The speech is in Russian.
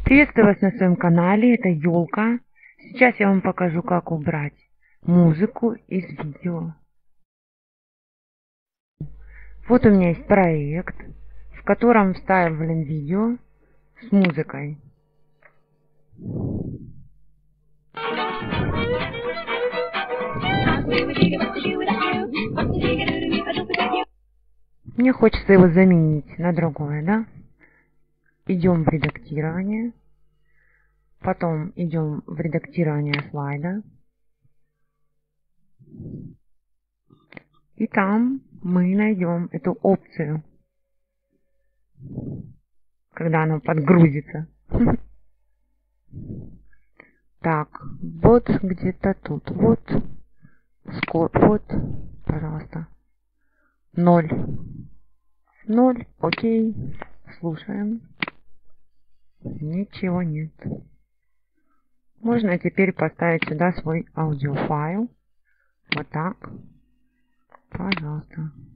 Приветствую вас на своем канале, это Ёлка. Сейчас я вам покажу, как убрать музыку из видео. Вот у меня есть проект, в котором вставлен видео с музыкой. Мне хочется его заменить на другое, да? Идем в редактирование. Потом идем в редактирование слайда. И там мы найдем эту опцию, когда оно подгрузится. Так, вот где-то тут. Вот. Вот, пожалуйста. 0. 0. Окей. Слушаем. Ничего нет. Можно теперь поставить сюда свой аудиофайл. Вот так. Пожалуйста.